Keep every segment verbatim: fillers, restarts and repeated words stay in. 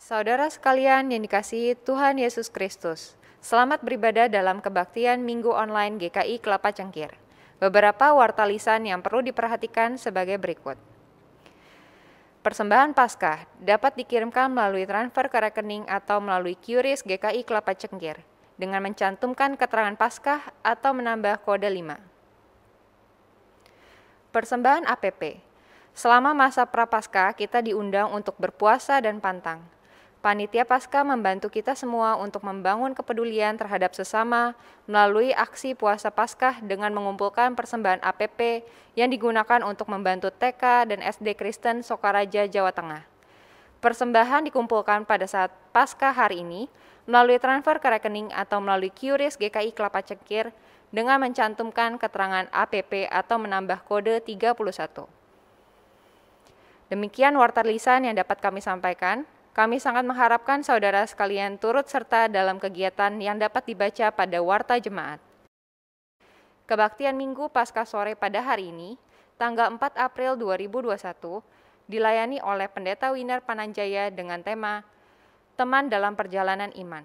Saudara sekalian yang dikasihi Tuhan Yesus Kristus, selamat beribadah dalam kebaktian Minggu Online G K I Kelapa Cengkir. Beberapa warta lisan yang perlu diperhatikan sebagai berikut. Persembahan Paskah dapat dikirimkan melalui transfer ke rekening atau melalui Q R I S G K I Kelapa Cengkir dengan mencantumkan keterangan Paskah atau menambah kode lima. Persembahan A P P. Selama masa Prapaskah kita diundang untuk berpuasa dan pantang. Panitia Paskah membantu kita semua untuk membangun kepedulian terhadap sesama melalui aksi puasa Paskah dengan mengumpulkan persembahan A P P yang digunakan untuk membantu T K dan S D Kristen Sokaraja, Jawa Tengah. Persembahan dikumpulkan pada saat Paskah hari ini melalui transfer ke rekening atau melalui Q R I S G K I Kelapa Cengkir dengan mencantumkan keterangan A P P atau menambah kode tiga puluh satu. Demikian warta lisan yang dapat kami sampaikan. Kami sangat mengharapkan saudara sekalian turut serta dalam kegiatan yang dapat dibaca pada Warta Jemaat. Kebaktian Minggu Paskah sore pada hari ini, tanggal empat April dua ribu dua puluh satu, dilayani oleh Pendeta Winar Pananjaya dengan tema Teman dalam Perjalanan Iman.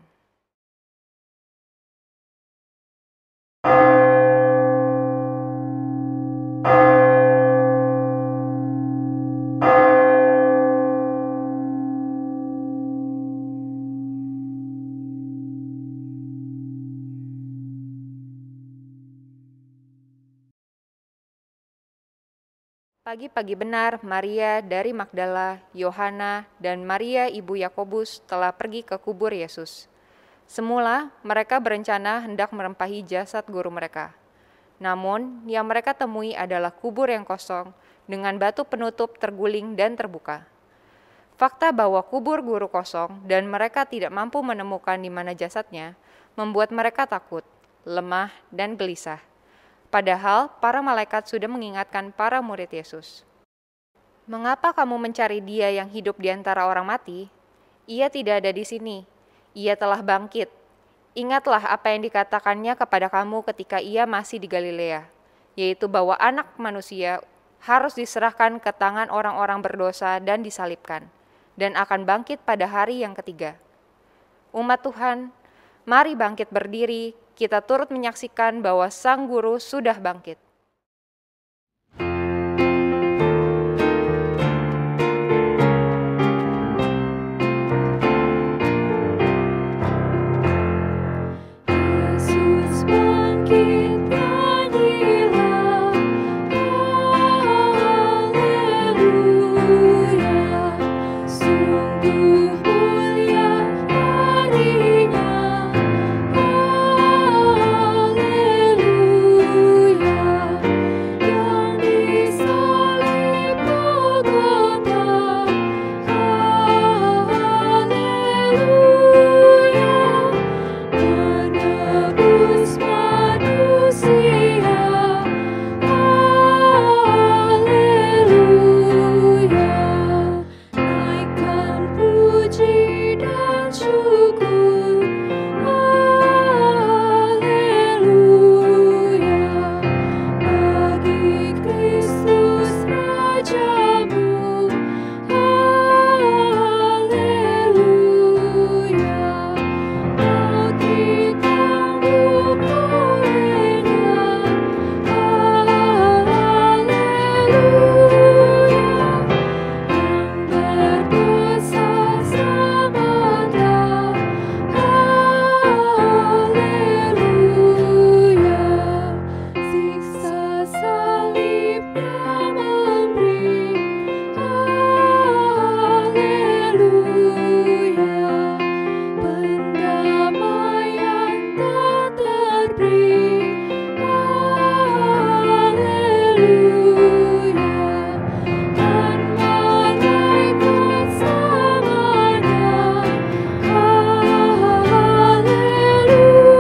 Pagi-pagi benar, Maria dari Magdala, Yohana, dan Maria ibu Yakobus telah pergi ke kubur Yesus. Semula, mereka berencana hendak merempahi jasad guru mereka. Namun, yang mereka temui adalah kubur yang kosong, dengan batu penutup terguling dan terbuka. Fakta bahwa kubur guru kosong dan mereka tidak mampu menemukan di mana jasadnya, membuat mereka takut, lemah, dan gelisah. Padahal para malaikat sudah mengingatkan para murid Yesus. Mengapa kamu mencari Dia yang hidup di antara orang mati? Ia tidak ada di sini. Ia telah bangkit. Ingatlah apa yang dikatakannya kepada kamu ketika Ia masih di Galilea, yaitu bahwa Anak Manusia harus diserahkan ke tangan orang-orang berdosa dan disalibkan, dan akan bangkit pada hari yang ketiga. Umat Tuhan, mari bangkit berdiri, kita turut menyaksikan bahwa Sang Guru sudah bangkit. Yesus bangkit, nyanyilah, haleluya, sungguh mulia harinya.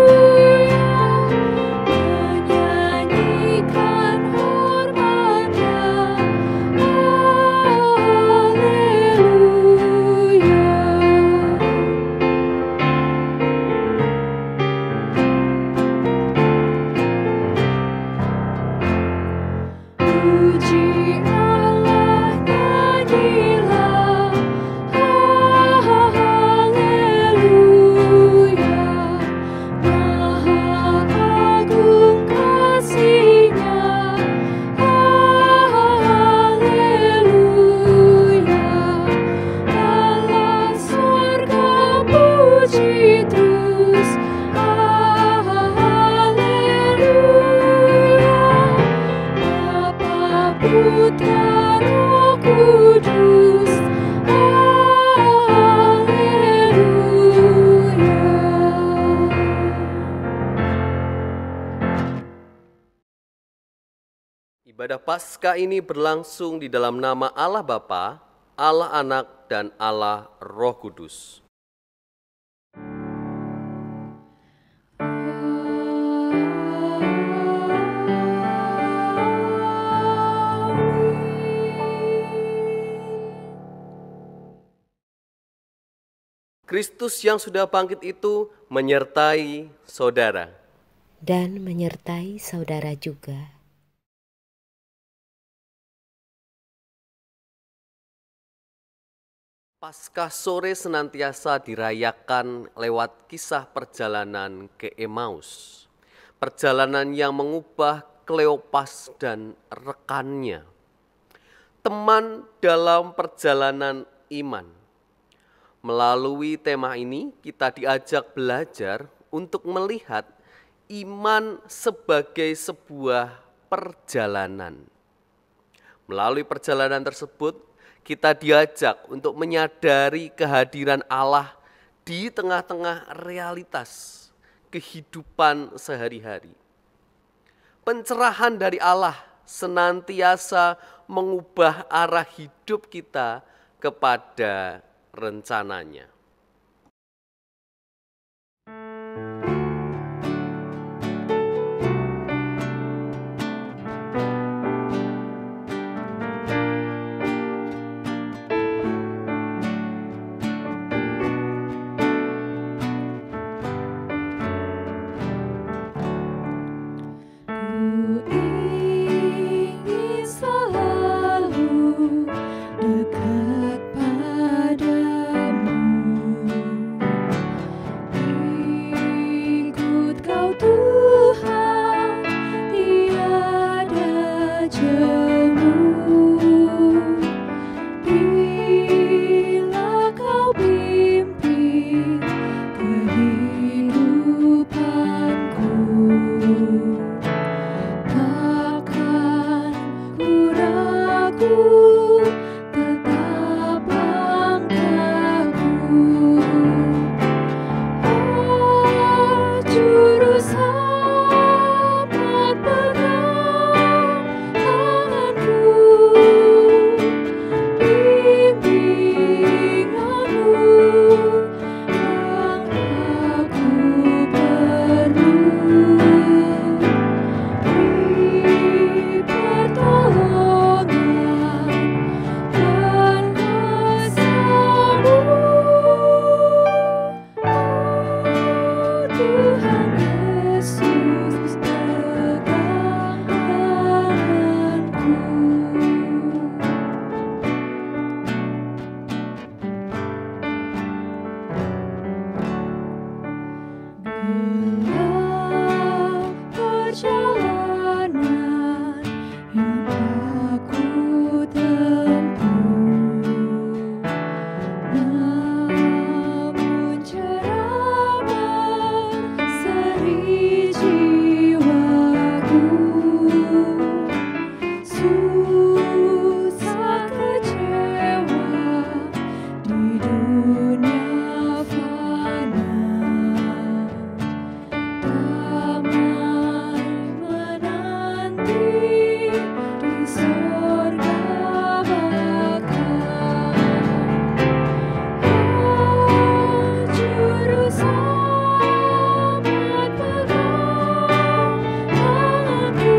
Haleluya, menyanyikan hormat-Nya. Putra Roh Kudus. Ibadah Paskah ini berlangsung di dalam nama Allah Bapa, Allah Anak, dan Allah Roh Kudus. Kristus yang sudah bangkit itu menyertai saudara. Dan menyertai saudara juga. Paskah sore senantiasa dirayakan lewat kisah perjalanan ke Emmaus. Perjalanan yang mengubah Kleopas dan rekannya. Teman dalam perjalanan iman. Melalui tema ini kita diajak belajar untuk melihat iman sebagai sebuah perjalanan. Melalui perjalanan tersebut, kita diajak untuk menyadari kehadiran Allah di tengah-tengah realitas kehidupan sehari-hari. Pencerahan dari Allah senantiasa mengubah arah hidup kita kepada rencananya. Ku ingin selalu dekat padamu, ikut Kau Tuhan, tiada jemu. Bila Kau pimpin kehidupanku, takkan ku ragu, tetap langkahku. Oh, Juru Selamat, pegang tanganku, bimbinganmu yang aku perlu. Beri pertolongan dan kuasa-Mu, oh Tuhan Yesus, pegang tanganku. Gelap perjalanan yang aku tempuh, namun cerah berseri jiwaku. Susah kecewa di dunia fana, damai menanti di sorga Bapa. Oh, Juru Selamat, pegang tanganku,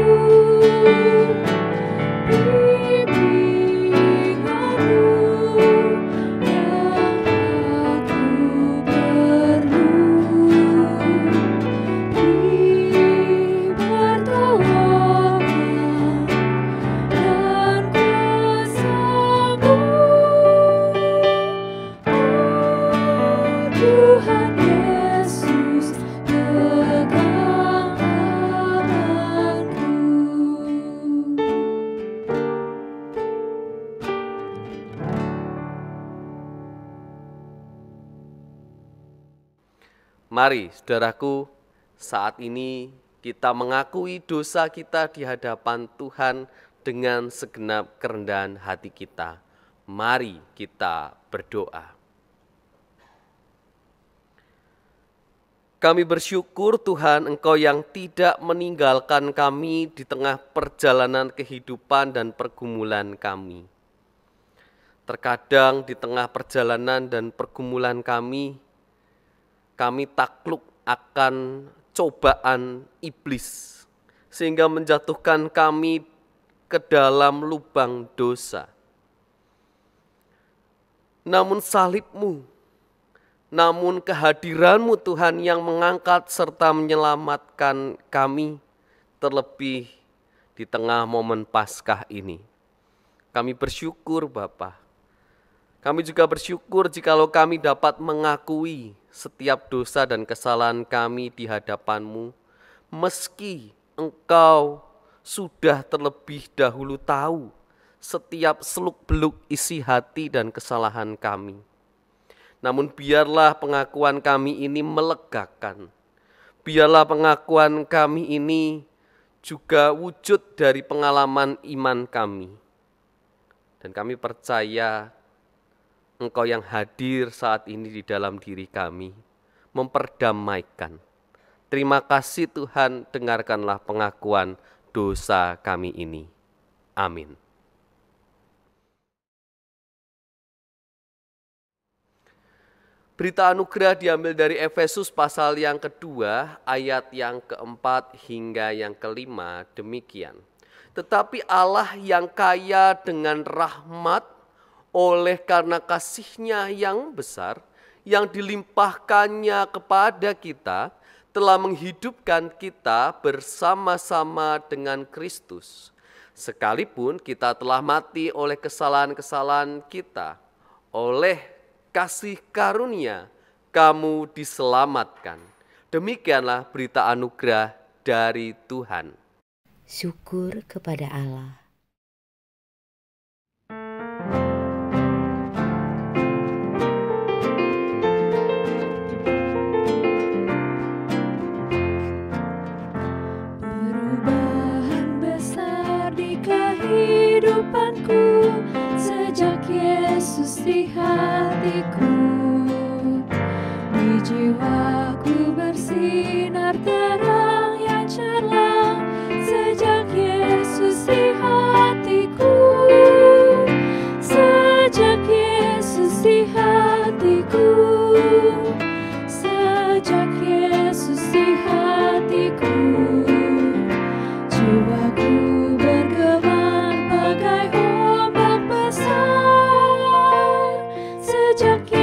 bimbinganmu yang aku perlu. Beri pertolongan dan kuasa-Mu, oh Tuhan Yesus, pegang tanganku. Mari, saudaraku, saat ini kita mengakui dosa kita di hadapan Tuhan dengan segenap kerendahan hati kita. Mari kita berdoa. Kami bersyukur Tuhan, Engkau yang tidak meninggalkan kami di tengah perjalanan kehidupan dan pergumulan kami. Terkadang di tengah perjalanan dan pergumulan kami, kami takluk akan cobaan iblis, sehingga menjatuhkan kami ke dalam lubang dosa. Namun salib-Mu, namun kehadiran-Mu Tuhan yang mengangkat serta menyelamatkan kami, terlebih di tengah momen Paskah ini. Kami bersyukur Bapa. Kami juga bersyukur jikalau kami dapat mengakui setiap dosa dan kesalahan kami di hadapan-Mu, meski Engkau sudah terlebih dahulu tahu setiap seluk-beluk isi hati dan kesalahan kami. Namun biarlah pengakuan kami ini melegakan. Biarlah pengakuan kami ini juga wujud dari pengalaman iman kami. Dan kami percaya Engkau yang hadir saat ini di dalam diri kami, memperdamaikan. Terima kasih Tuhan, dengarkanlah pengakuan dosa kami ini. Amin. Berita anugerah diambil dari Efesus pasal yang kedua, ayat yang keempat hingga yang kelima, demikian. Tetapi Allah yang kaya dengan rahmat, oleh karena kasih-Nya yang besar, yang dilimpahkannya kepada kita, telah menghidupkan kita bersama-sama dengan Kristus. Sekalipun kita telah mati oleh kesalahan-kesalahan kita, oleh kasih karunia kamu diselamatkan. Demikianlah berita anugerah dari Tuhan. Syukur kepada Allah. Perubahan besar di kehidupanku sejak Yesus di hatiku. Di jiwaku bersinar terang yang cemerlang sejak Yesus di hatiku. Sejak Yesus di hatiku. Sejak Yesus di hatiku. Jiwaku bergema bagai ombak besar. Sejak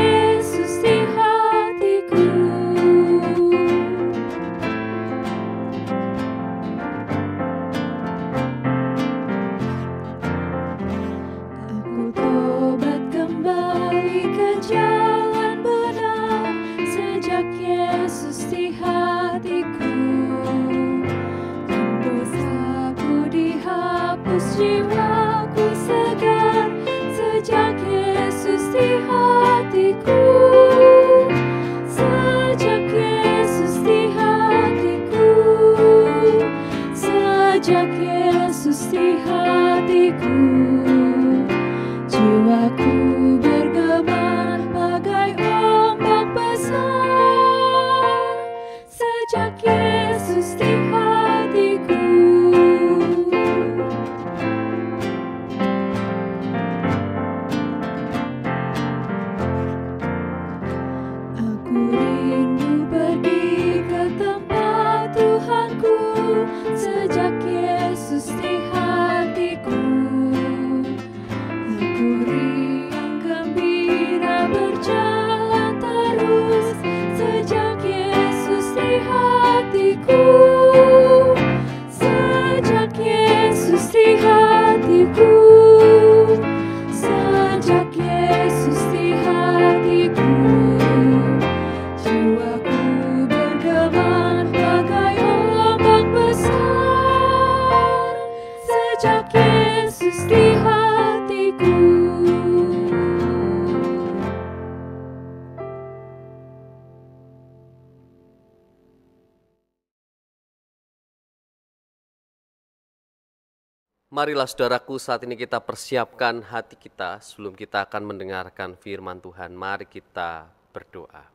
Marilah saudaraku, saat ini kita persiapkan hati kita sebelum kita akan mendengarkan firman Tuhan. Mari kita berdoa.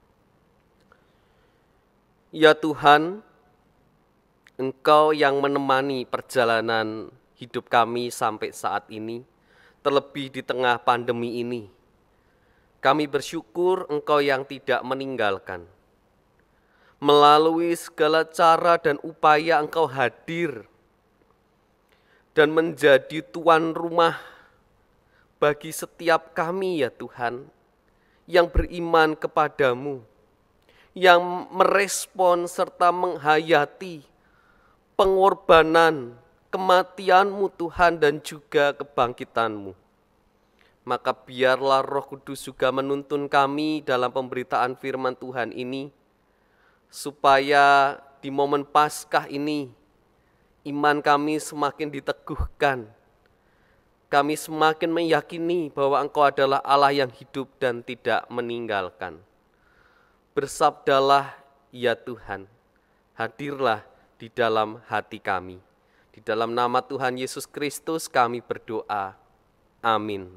Ya Tuhan, Engkau yang menemani perjalanan hidup kami sampai saat ini, terlebih di tengah pandemi ini. Kami bersyukur Engkau yang tidak meninggalkan. Melalui segala cara dan upaya Engkau hadir dan menjadi tuan rumah bagi setiap kami ya Tuhan, yang beriman kepadamu, yang merespon serta menghayati pengorbanan, kematian-Mu Tuhan dan juga kebangkitan-Mu. Maka biarlah Roh Kudus juga menuntun kami dalam pemberitaan firman Tuhan ini, supaya di momen Paskah ini, iman kami semakin diteguhkan. Kami semakin meyakini bahwa Engkau adalah Allah yang hidup dan tidak meninggalkan. Bersabdalah ya Tuhan, hadirlah di dalam hati kami. Di dalam nama Tuhan Yesus Kristus kami berdoa. Amin.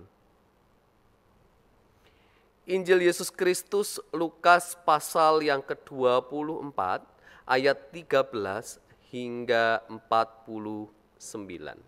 Injil Yesus Kristus Lukas pasal yang kedua puluh empat ayat tiga belas hingga empat puluh sembilan.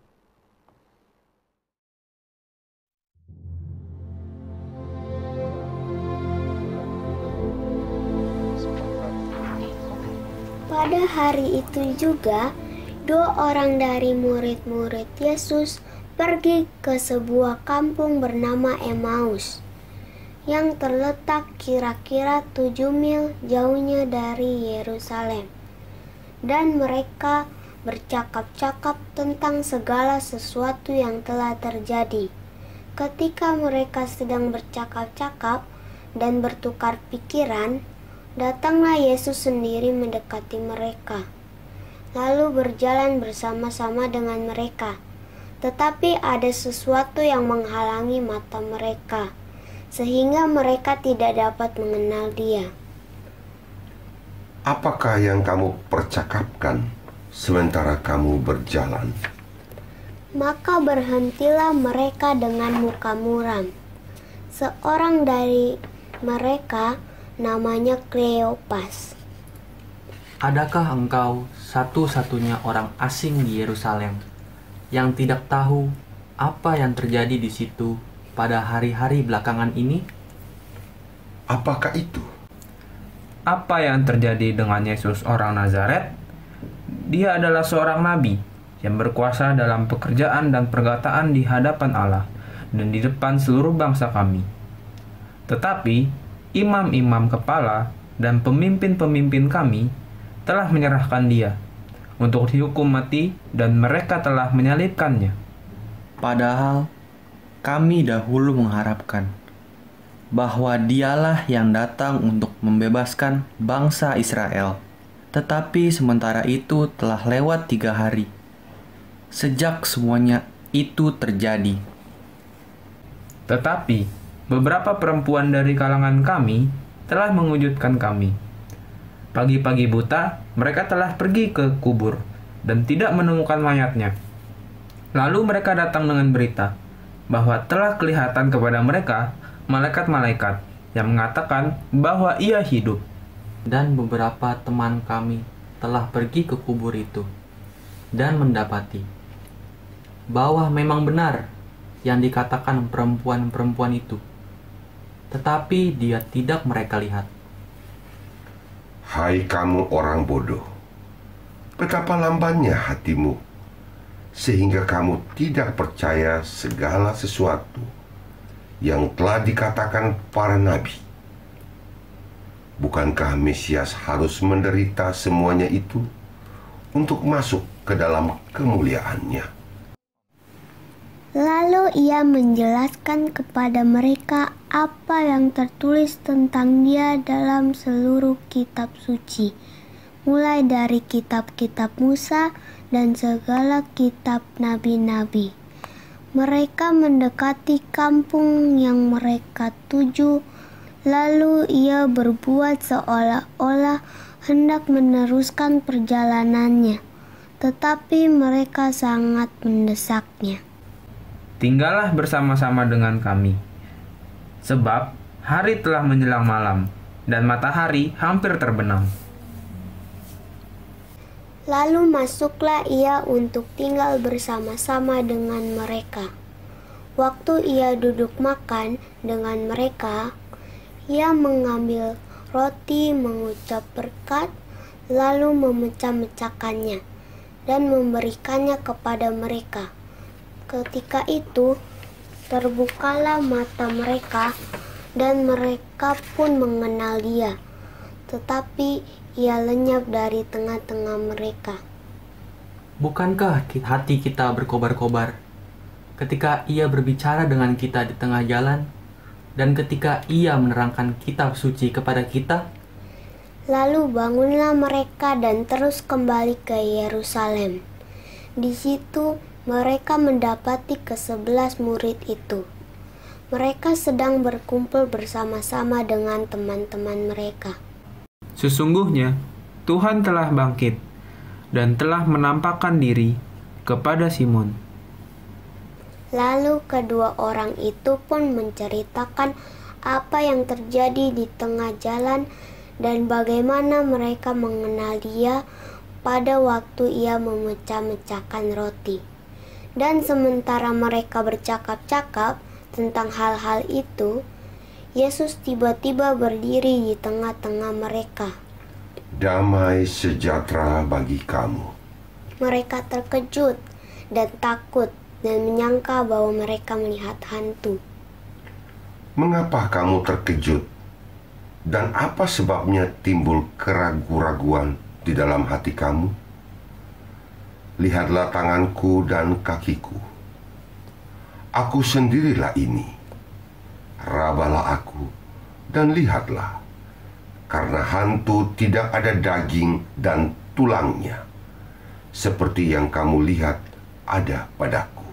Pada hari itu juga, dua orang dari murid-murid Yesus pergi ke sebuah kampung bernama Emmaus, yang terletak kira-kira tujuh mil jauhnya dari Yerusalem. Dan mereka bercakap-cakap tentang segala sesuatu yang telah terjadi. Ketika mereka sedang bercakap-cakap dan bertukar pikiran, datanglah Yesus sendiri mendekati mereka, lalu berjalan bersama-sama dengan mereka. Tetapi ada sesuatu yang menghalangi mata mereka, sehingga mereka tidak dapat mengenal Dia. Apakah yang kamu percakapkan sementara kamu berjalan? Maka berhentilah mereka dengan muka muram. Seorang dari mereka namanya Kleopas. Adakah engkau satu-satunya orang asing di Yerusalem yang tidak tahu apa yang terjadi di situ pada hari-hari belakangan ini? Apakah itu? Apa yang terjadi dengan Yesus orang Nazaret? Dia adalah seorang nabi yang berkuasa dalam pekerjaan dan perkataan di hadapan Allah dan di depan seluruh bangsa kami. Tetapi imam-imam kepala dan pemimpin-pemimpin kami telah menyerahkan Dia untuk dihukum mati dan mereka telah menyalibkannya. Padahal kami dahulu mengharapkan bahwa Dialah yang datang untuk membebaskan bangsa Israel. Tetapi sementara itu telah lewat tiga hari sejak semuanya itu terjadi. Tetapi beberapa perempuan dari kalangan kami telah mengejutkan kami. Pagi-pagi buta, mereka telah pergi ke kubur dan tidak menemukan mayatnya. Lalu mereka datang dengan berita bahwa telah kelihatan kepada mereka malaikat-malaikat yang mengatakan bahwa Ia hidup. Dan beberapa teman kami telah pergi ke kubur itu dan mendapati bahwa memang benar yang dikatakan perempuan-perempuan itu, tetapi Dia tidak mereka lihat. Hai kamu orang bodoh, betapa lambannya hatimu, sehingga kamu tidak percaya segala sesuatu yang telah dikatakan para nabi. Bukankah Mesias harus menderita semuanya itu untuk masuk ke dalam kemuliaannya? Lalu Ia menjelaskan kepada mereka apa yang tertulis tentang Dia dalam seluruh kitab suci, mulai dari kitab-kitab Musa dan segala kitab nabi-nabi. Mereka mendekati kampung yang mereka tuju, lalu Ia berbuat seolah-olah hendak meneruskan perjalanannya. tetapi mereka sangat mendesaknya. Tinggallah bersama-sama dengan kami, sebab hari telah menjelang malam, dan matahari hampir terbenam. Lalu masuklah ia untuk tinggal bersama-sama dengan mereka. Waktu ia duduk makan dengan mereka, ia mengambil roti, mengucap berkat, lalu memecah-mecahkannya dan memberikannya kepada mereka. Ketika itu, terbukalah mata mereka dan mereka pun mengenal dia, tetapi ia lenyap dari tengah-tengah mereka. Bukankah hati kita berkobar-kobar ketika ia berbicara dengan kita di tengah jalan dan ketika ia menerangkan kitab suci kepada kita? Lalu bangunlah mereka dan terus kembali ke Yerusalem. Di situ mereka mendapati kesebelas murid itu. Mereka sedang berkumpul bersama-sama dengan teman-teman mereka. Sesungguhnya Tuhan telah bangkit dan telah menampakkan diri kepada Simon. Lalu kedua orang itu pun menceritakan apa yang terjadi di tengah jalan dan bagaimana mereka mengenal dia pada waktu ia memecah-mecahkan roti. Dan sementara mereka bercakap-cakap tentang hal-hal itu, Yesus tiba-tiba berdiri di tengah-tengah mereka. Damai sejahtera bagi kamu. Mereka terkejut dan takut dan menyangka bahwa mereka melihat hantu. Mengapa kamu terkejut? Dan apa sebabnya timbul keraguan-raguan di dalam hati kamu? Lihatlah tanganku dan kakiku. Aku sendirilah ini. Rabalah aku dan lihatlah, karena hantu tidak ada daging dan tulangnya, seperti yang kamu lihat ada padaku.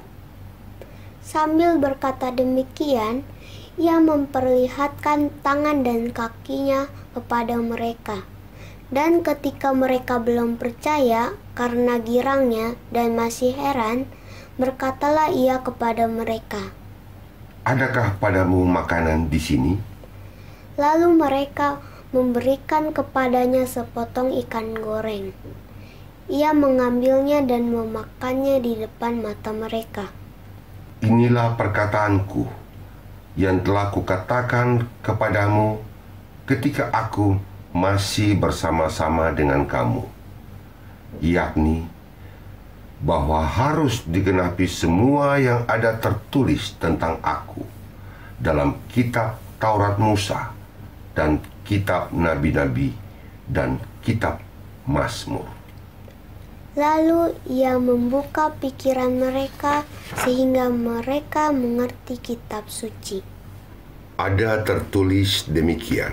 Sambil berkata demikian, ia memperlihatkan tangan dan kakinya kepada mereka. Dan ketika mereka belum percaya karena girangnya dan masih heran, berkatalah ia kepada mereka, "Adakah padamu makanan di sini?" Lalu mereka memberikan kepadanya sepotong ikan goreng. Ia mengambilnya dan memakannya di depan mata mereka. Inilah perkataanku yang telah kukatakan kepadamu ketika aku masih bersama-sama dengan kamu, yakni bahwa harus digenapi semua yang ada tertulis tentang aku dalam kitab Taurat Musa dan kitab Nabi-Nabi dan kitab Mazmur. Lalu ia membuka pikiran mereka sehingga mereka mengerti kitab suci. Ada tertulis demikian,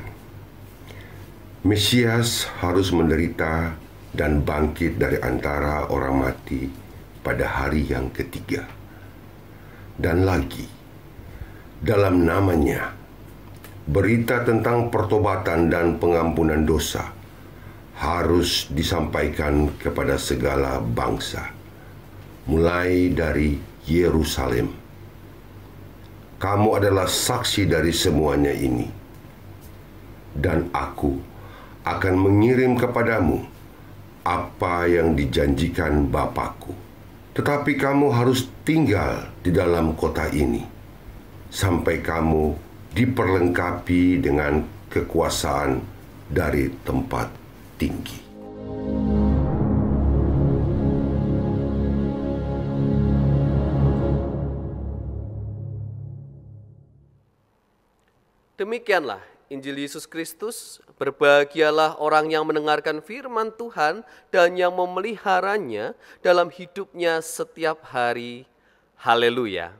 Mesias harus menderita dan bangkit dari antara orang mati pada hari yang ketiga. Dan lagi, dalam namanya, berita tentang pertobatan dan pengampunan dosa harus disampaikan kepada segala bangsa, mulai dari Yerusalem. Kamu adalah saksi dari semuanya ini, dan aku akan mengirim kepadamu apa yang dijanjikan Bapakku. Tetapi kamu harus tinggal di dalam kota ini sampai kamu diperlengkapi dengan kekuasaan dari tempat tinggi. Demikianlah Injil Yesus Kristus. Berbahagialah orang yang mendengarkan firman Tuhan dan yang memeliharanya dalam hidupnya setiap hari. Haleluya.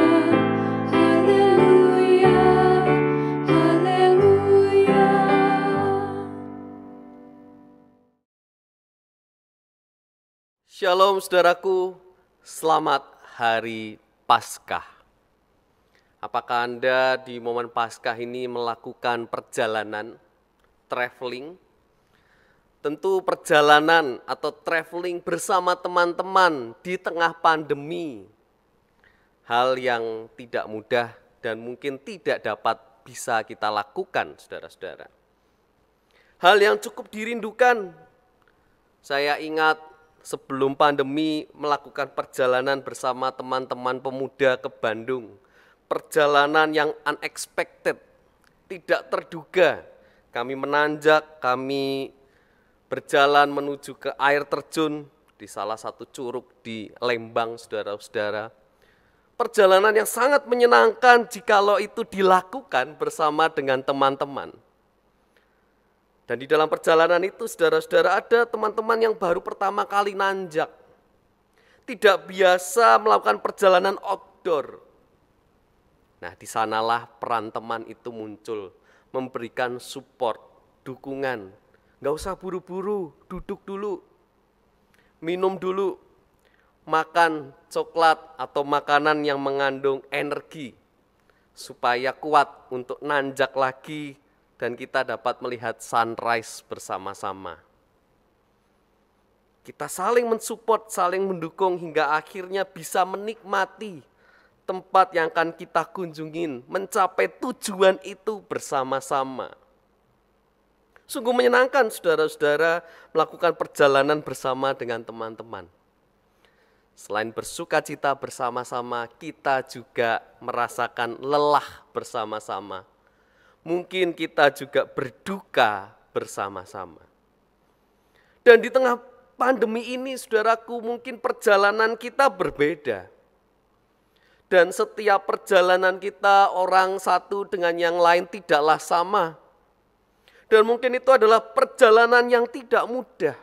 Haleluya, haleluya, haleluya. Shalom saudaraku, selamat hari Paskah. Apakah Anda di momen Paskah ini melakukan perjalanan, traveling? Tentu perjalanan atau traveling bersama teman-teman di tengah pandemi. Hal yang tidak mudah dan mungkin tidak dapat bisa kita lakukan, saudara-saudara. Hal yang cukup dirindukan, saya ingat sebelum pandemi melakukan perjalanan bersama teman-teman pemuda ke Bandung. Perjalanan yang unexpected, tidak terduga. Kami menanjak, kami berjalan menuju ke air terjun di salah satu curug di Lembang, saudara-saudara. Perjalanan yang sangat menyenangkan jikalau itu dilakukan bersama dengan teman-teman. Dan di dalam perjalanan itu, saudara-saudara, ada teman-teman yang baru pertama kali nanjak. Tidak biasa melakukan perjalanan outdoor. Nah, di sanalah peran teman itu muncul, memberikan support, dukungan. Nggak usah buru-buru, duduk dulu, minum dulu, makan coklat atau makanan yang mengandung energi, supaya kuat untuk nanjak lagi, dan kita dapat melihat sunrise bersama-sama. Kita saling mensupport, saling mendukung hingga akhirnya bisa menikmati tempat yang akan kita kunjungin, mencapai tujuan itu bersama-sama. Sungguh menyenangkan saudara-saudara melakukan perjalanan bersama dengan teman-teman. Selain bersuka cita bersama-sama, kita juga merasakan lelah bersama-sama. Mungkin kita juga berduka bersama-sama. Dan di tengah pandemi ini, saudaraku, mungkin perjalanan kita berbeda. Dan setiap perjalanan kita, orang satu dengan yang lain tidaklah sama. Dan mungkin itu adalah perjalanan yang tidak mudah.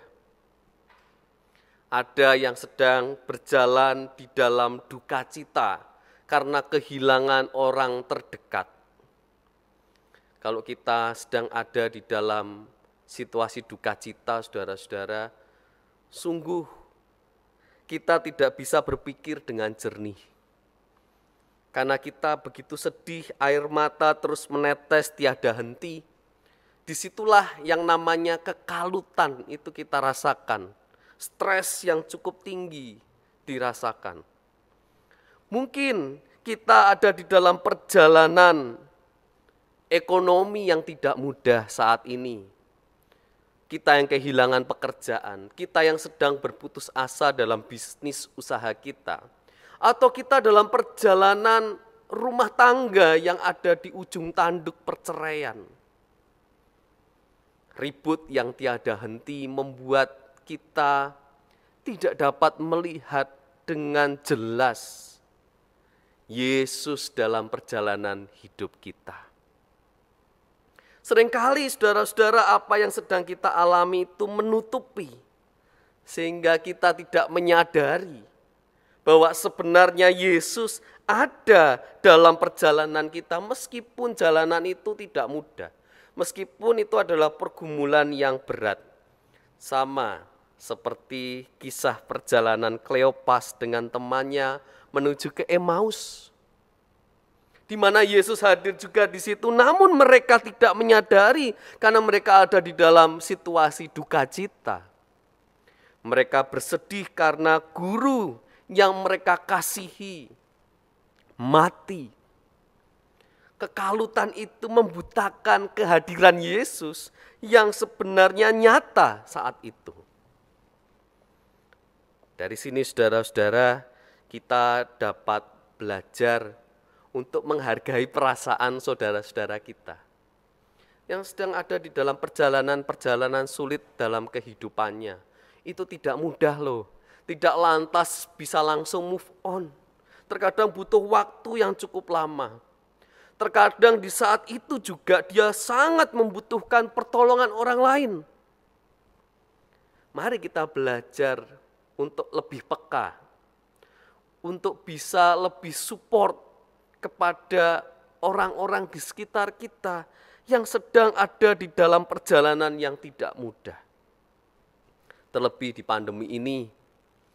Ada yang sedang berjalan di dalam duka cita karena kehilangan orang terdekat. Kalau kita sedang ada di dalam situasi duka cita, saudara-saudara, sungguh kita tidak bisa berpikir dengan jernih. Karena kita begitu sedih, air mata terus menetes tiada henti. Disitulah yang namanya kekalutan itu kita rasakan. Stres yang cukup tinggi dirasakan. Mungkin kita ada di dalam perjalanan ekonomi yang tidak mudah saat ini. Kita yang kehilangan pekerjaan, kita yang sedang berputus asa dalam bisnis usaha kita, atau kita dalam perjalanan rumah tangga yang ada di ujung tanduk perceraian. Ribut yang tiada henti membuat kita tidak dapat melihat dengan jelas Yesus dalam perjalanan hidup kita. Seringkali saudara-saudara apa yang sedang kita alami itu menutupi, sehingga kita tidak menyadari bahwa sebenarnya Yesus ada dalam perjalanan kita meskipun jalanan itu tidak mudah. Meskipun itu adalah pergumulan yang berat. Sama seperti kisah perjalanan Kleopas dengan temannya menuju ke Emmaus, di mana Yesus hadir juga di situ, namun mereka tidak menyadari karena mereka ada di dalam situasi duka cita. Mereka bersedih karena guru yang mereka kasihi mati. Kekalutan itu membutakan kehadiran Yesus yang sebenarnya nyata saat itu. Dari sini saudara-saudara, kita dapat belajar untuk menghargai perasaan saudara-saudara kita yang sedang ada di dalam perjalanan-perjalanan sulit dalam kehidupannya. Itu tidak mudah loh, tidak lantas bisa langsung move on. Terkadang butuh waktu yang cukup lama. Terkadang di saat itu juga dia sangat membutuhkan pertolongan orang lain. Mari kita belajar untuk lebih peka, untuk bisa lebih support kepada orang-orang di sekitar kita yang sedang ada di dalam perjalanan yang tidak mudah. Terlebih di pandemi ini,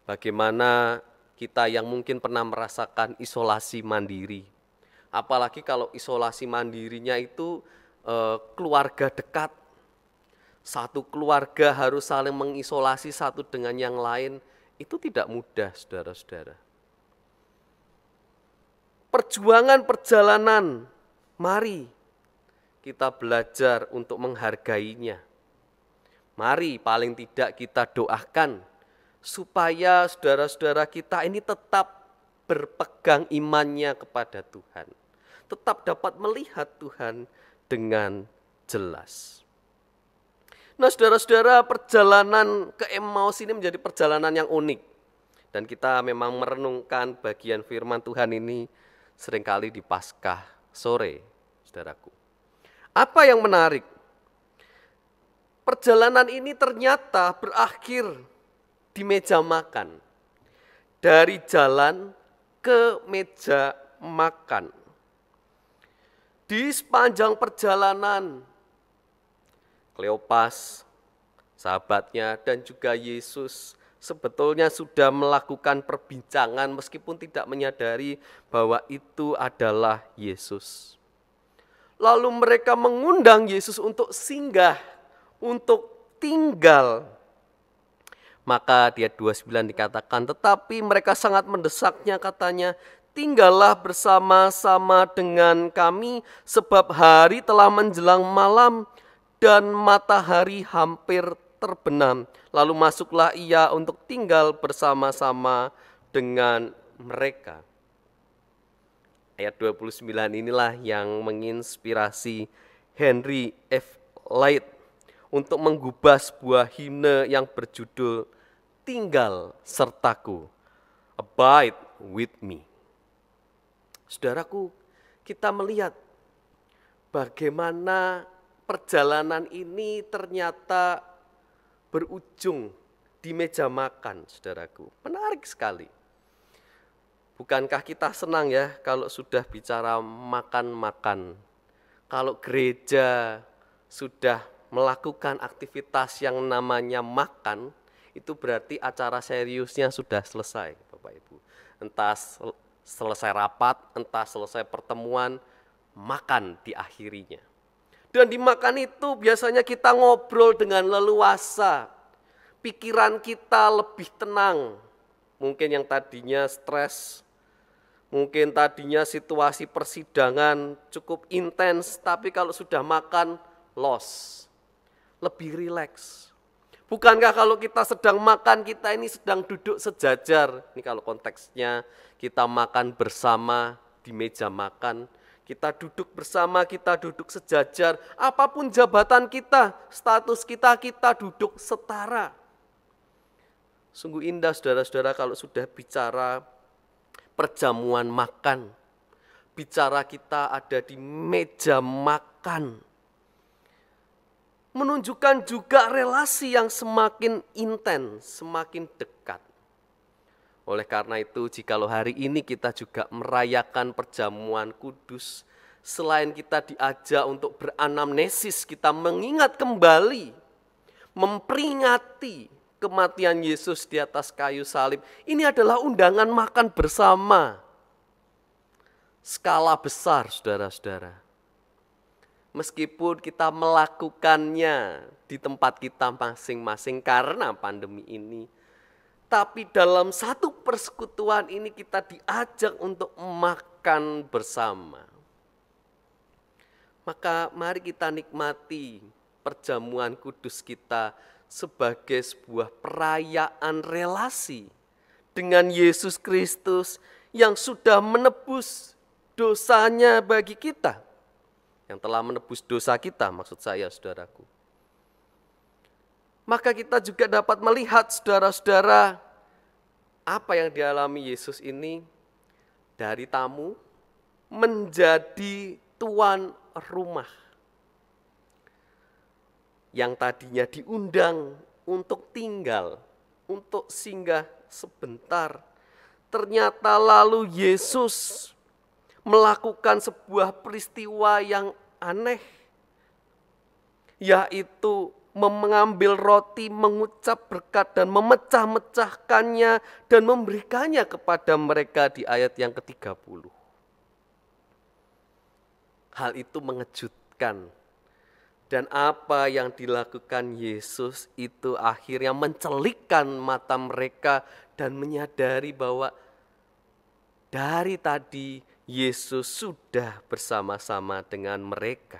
Bagaimana kita yang mungkin pernah merasakan isolasi mandiri. Apalagi kalau isolasi mandirinya itu eh, keluarga dekat. Satu keluarga harus saling mengisolasi satu dengan yang lain. Itu tidak mudah, saudara-saudara. Perjuangan perjalanan, mari kita belajar untuk menghargainya. Mari paling tidak kita doakan supaya saudara-saudara kita ini tetap berpegang imannya kepada Tuhan. Tetap dapat melihat Tuhan dengan jelas. Nah saudara-saudara, perjalanan ke Emmaus ini menjadi perjalanan yang unik. Dan kita memang merenungkan bagian firman Tuhan ini seringkali di Paskah sore, saudaraku. Apa yang menarik? Perjalanan ini ternyata berakhir di meja makan. Dari jalan ke meja makan. Di sepanjang perjalanan, Kleopas, sahabatnya, dan juga Yesus sebetulnya sudah melakukan perbincangan meskipun tidak menyadari bahwa itu adalah Yesus. Lalu mereka mengundang Yesus untuk singgah, untuk tinggal. Maka di ayat dua puluh sembilan dikatakan, tetapi mereka sangat mendesaknya, katanya, tinggallah bersama-sama dengan kami, sebab hari telah menjelang malam dan matahari hampir terbenam. Lalu masuklah ia untuk tinggal bersama-sama dengan mereka. Ayat dua puluh sembilan inilah yang menginspirasi Henry F. Light untuk menggubah sebuah himne yang berjudul Tinggal Sertaku, Abide with Me. Saudaraku, kita melihat bagaimana perjalanan ini ternyata berujung di meja makan, saudaraku. Menarik sekali. Bukankah kita senang ya kalau sudah bicara makan-makan? Kalau gereja sudah melakukan aktivitas yang namanya makan, itu berarti acara seriusnya sudah selesai, Bapak Ibu. Entah selesai rapat, entah selesai pertemuan, makan diakhirinya. Dan di makan itu biasanya kita ngobrol dengan leluasa. Pikiran kita lebih tenang. Mungkin yang tadinya stres, mungkin tadinya situasi persidangan cukup intens, tapi kalau sudah makan, loss. Lebih rileks. Bukankah kalau kita sedang makan, kita ini sedang duduk sejajar. Ini kalau konteksnya kita makan bersama di meja makan. Kita duduk bersama, kita duduk sejajar. Apapun jabatan kita, status kita, kita duduk setara. Sungguh indah saudara-saudara kalau sudah bicara perjamuan makan. Bicara kita ada di meja makan. Menunjukkan juga relasi yang semakin intens, semakin dekat. Oleh karena itu, jikalau hari ini kita juga merayakan perjamuan kudus, selain kita diajak untuk beranamnesis, kita mengingat kembali, memperingati kematian Yesus di atas kayu salib. Ini adalah undangan makan bersama. Skala besar, saudara-saudara. Meskipun kita melakukannya di tempat kita masing-masing karena pandemi ini, tapi dalam satu persekutuan ini kita diajak untuk makan bersama. Maka mari kita nikmati perjamuan kudus kita sebagai sebuah perayaan relasi dengan Yesus Kristus yang sudah menebus dosanya bagi kita. Yang telah menebus dosa kita, maksud saya saudaraku. Maka kita juga dapat melihat saudara-saudara apa yang dialami Yesus ini dari tamu menjadi tuan rumah. Yang tadinya diundang untuk tinggal, untuk singgah sebentar. Ternyata lalu Yesus melakukan sebuah peristiwa yang aneh, yaitu mengambil roti, mengucap berkat dan memecah-mecahkannya dan memberikannya kepada mereka di ayat yang ketiga puluh. Hal itu mengejutkan. Dan apa yang dilakukan Yesus itu akhirnya mencelikkan mata mereka dan menyadari bahwa dari tadi Yesus sudah bersama-sama dengan mereka.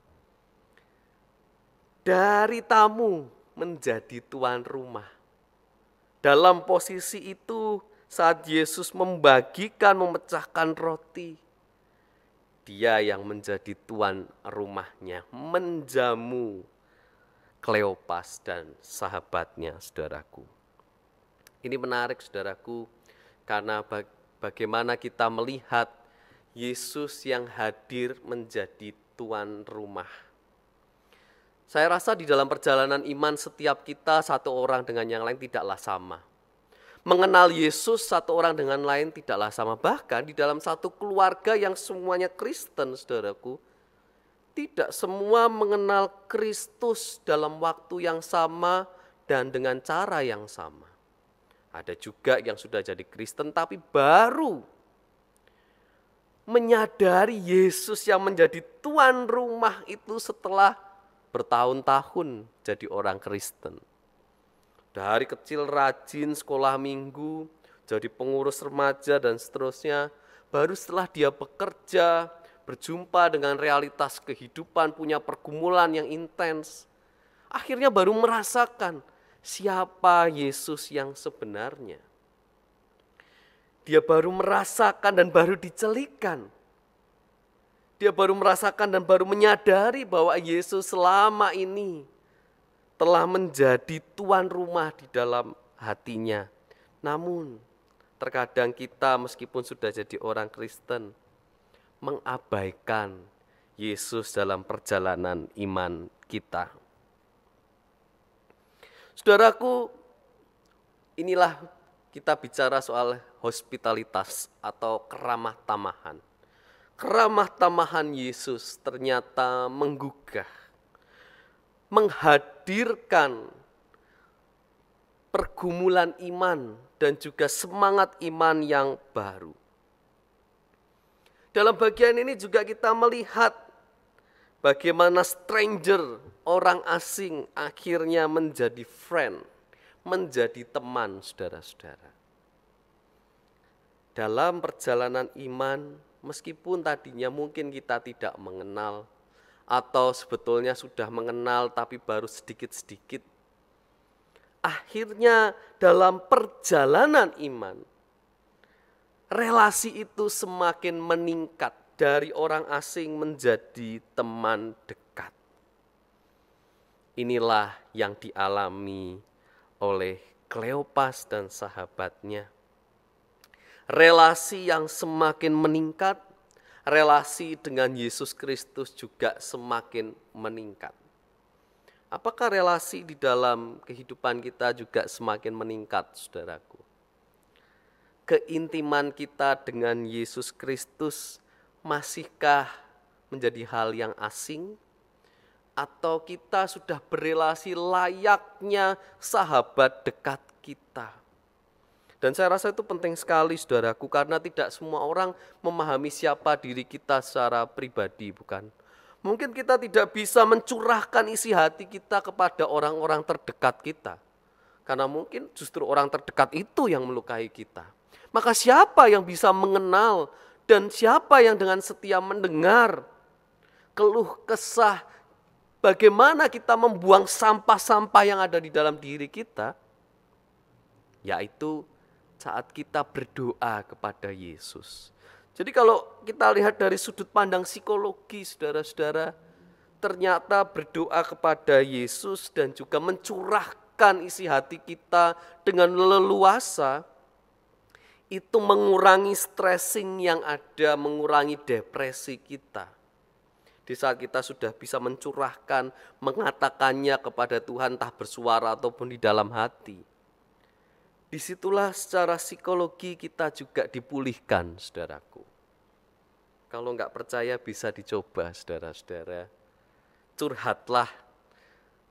Dari tamu menjadi tuan rumah. Dalam posisi itu saat Yesus membagikan, memecahkan roti, dia yang menjadi tuan rumahnya, menjamu Kleopas dan sahabatnya, saudaraku. Ini menarik, saudaraku, karena bagaimana kita melihat Yesus yang hadir menjadi tuan rumah. Saya rasa di dalam perjalanan iman setiap kita satu orang dengan yang lain tidaklah sama. Mengenal Yesus satu orang dengan lain tidaklah sama. Bahkan di dalam satu keluarga yang semuanya Kristen, saudaraku, tidak semua mengenal Kristus dalam waktu yang sama dan dengan cara yang sama. Ada juga yang sudah jadi Kristen tapi baru menyadari Yesus yang menjadi tuan rumah itu setelah bertahun-tahun jadi orang Kristen. Dari kecil rajin sekolah minggu, jadi pengurus remaja dan seterusnya. Baru setelah dia bekerja, berjumpa dengan realitas kehidupan, punya pergumulan yang intens. Akhirnya baru merasakan siapa Yesus yang sebenarnya. Dia baru merasakan dan baru dicelikan. Dia baru merasakan dan baru menyadari bahwa Yesus selama ini telah menjadi tuan rumah di dalam hatinya. Namun terkadang kita meskipun sudah jadi orang Kristen, mengabaikan Yesus dalam perjalanan iman kita. Saudaraku, inilah kita bicara soal hospitalitas atau keramah tamahan. Keramah tamahan Yesus ternyata menggugah, menghadirkan pergumulan iman dan juga semangat iman yang baru. Dalam bagian ini juga kita melihat bagaimana stranger, orang asing akhirnya menjadi friend, menjadi teman, saudara-saudara. Dalam perjalanan iman, meskipun tadinya mungkin kita tidak mengenal, atau sebetulnya sudah mengenal tapi baru sedikit-sedikit, akhirnya dalam perjalanan iman, relasi itu semakin meningkat dari orang asing menjadi teman dekat. Inilah yang dialami oleh Kleopas dan sahabatnya. Relasi yang semakin meningkat, relasi dengan Yesus Kristus juga semakin meningkat. Apakah relasi di dalam kehidupan kita juga semakin meningkat, saudaraku? Keintiman kita dengan Yesus Kristus masihkah menjadi hal yang asing? Atau kita sudah berelasi layaknya sahabat dekat kita? Dan saya rasa itu penting sekali, saudaraku, karena tidak semua orang memahami siapa diri kita secara pribadi, bukan? Mungkin kita tidak bisa mencurahkan isi hati kita kepada orang-orang terdekat kita. Karena mungkin justru orang terdekat itu yang melukai kita. Maka siapa yang bisa mengenal dan siapa yang dengan setia mendengar keluh kesah bagaimana kita membuang sampah-sampah yang ada di dalam diri kita? Yaitu saat kita berdoa kepada Yesus. Jadi kalau kita lihat dari sudut pandang psikologi, saudara-saudara, ternyata berdoa kepada Yesus dan juga mencurahkan isi hati kita dengan leluasa, itu mengurangi stressing yang ada, mengurangi depresi kita. Di saat kita sudah bisa mencurahkan, mengatakannya kepada Tuhan, entah bersuara ataupun di dalam hati. Disitulah secara psikologi kita juga dipulihkan, saudaraku. Kalau enggak percaya bisa dicoba, saudara-saudara. Curhatlah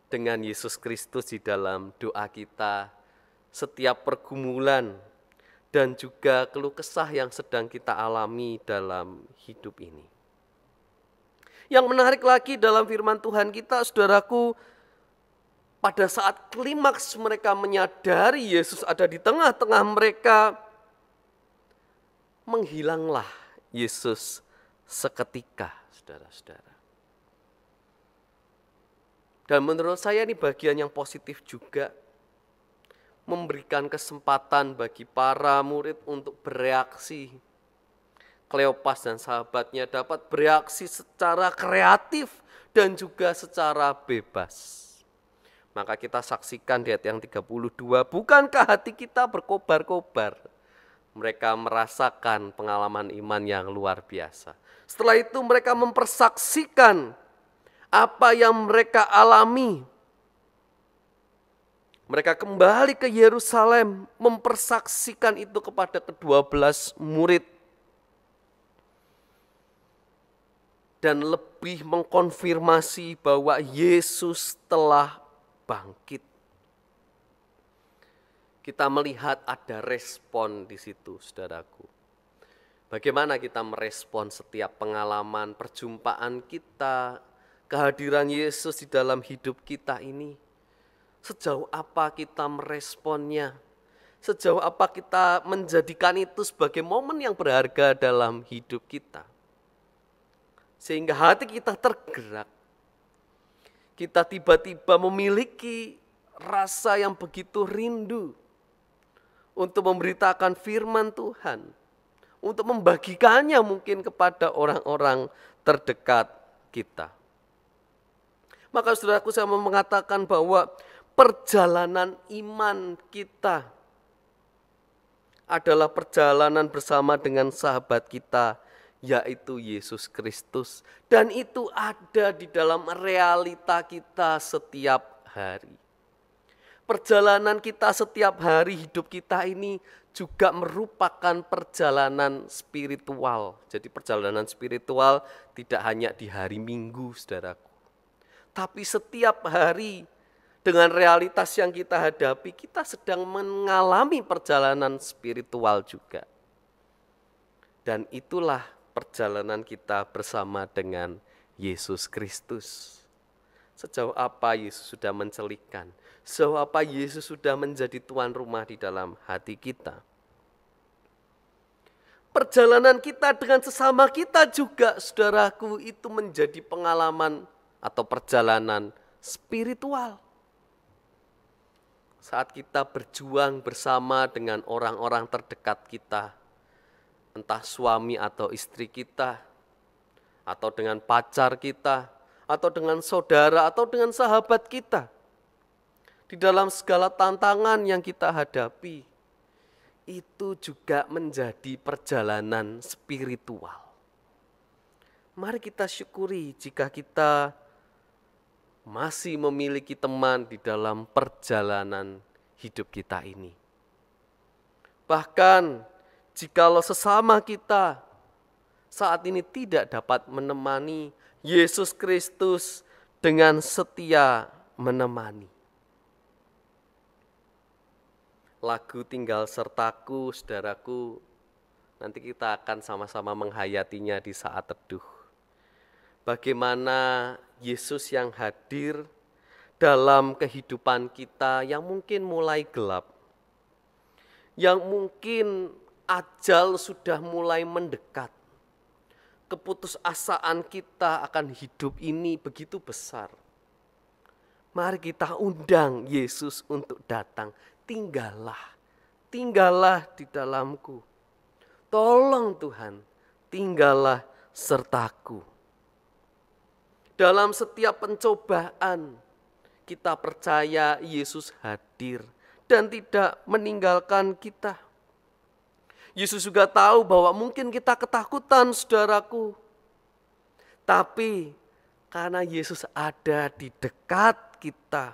dengan Yesus Kristus di dalam doa kita, setiap pergumulan, dan juga keluh kesah yang sedang kita alami dalam hidup ini. Yang menarik lagi dalam firman Tuhan kita, saudaraku, pada saat klimaks mereka menyadari Yesus ada di tengah-tengah mereka, menghilanglah Yesus seketika, saudara-saudara. Dan menurut saya ini bagian yang positif juga, memberikan kesempatan bagi para murid untuk bereaksi. Kleopas dan sahabatnya dapat bereaksi secara kreatif dan juga secara bebas. Maka kita saksikan di ayat yang tiga puluh dua, bukankah hati kita berkobar-kobar? Mereka merasakan pengalaman iman yang luar biasa. Setelah itu mereka mempersaksikan apa yang mereka alami. Mereka kembali ke Yerusalem, mempersaksikan itu kepada kedua belas murid. Dan lebih mengkonfirmasi bahwa Yesus telah bangkit. Kita melihat ada respon di situ, saudaraku. Bagaimana kita merespon setiap pengalaman, perjumpaan kita, kehadiran Yesus di dalam hidup kita ini? Sejauh apa kita meresponnya? Sejauh apa kita menjadikan itu sebagai momen yang berharga dalam hidup kita? Sehingga hati kita tergerak. Kita tiba-tiba memiliki rasa yang begitu rindu untuk memberitakan firman Tuhan, untuk membagikannya mungkin kepada orang-orang terdekat kita. Maka saudaraku, saya mau mengatakan bahwa perjalanan iman kita adalah perjalanan bersama dengan sahabat kita, yaitu Yesus Kristus. Dan itu ada di dalam realita kita setiap hari. Perjalanan kita setiap hari, hidup kita ini juga merupakan perjalanan spiritual. Jadi perjalanan spiritual tidak hanya di hari Minggu, saudaraku. Tapi setiap hari dengan realitas yang kita hadapi, kita sedang mengalami perjalanan spiritual juga. Dan itulah perjalanan kita bersama dengan Yesus Kristus. Sejauh apa Yesus sudah mencelikkan, sejauh apa Yesus sudah menjadi tuan rumah di dalam hati kita. Perjalanan kita dengan sesama kita juga, saudaraku, itu menjadi pengalaman atau perjalanan spiritual. Saat kita berjuang bersama dengan orang-orang terdekat kita, entah suami atau istri kita, atau dengan pacar kita, atau dengan saudara, atau dengan sahabat kita. Di dalam segala tantangan yang kita hadapi, itu juga menjadi perjalanan spiritual. Mari kita syukuri jika kita masih memiliki teman di dalam perjalanan hidup kita ini. Bahkan jikalau sesama kita saat ini tidak dapat menemani, Yesus Kristus dengan setia menemani. Lagu Tinggal Sertaku, saudaraku, nanti kita akan sama-sama menghayatinya di saat teduh. Bagaimana Yesus yang hadir dalam kehidupan kita yang mungkin mulai gelap, yang mungkin ajal sudah mulai mendekat. Keputusasaan kita akan hidup ini begitu besar. Mari kita undang Yesus untuk datang. Tinggallah, tinggallah di dalamku. Tolong Tuhan, tinggallah sertaku. Dalam setiap pencobaan, kita percaya Yesus hadir dan tidak meninggalkan kita. Yesus juga tahu bahwa mungkin kita ketakutan, saudaraku. Tapi karena Yesus ada di dekat kita,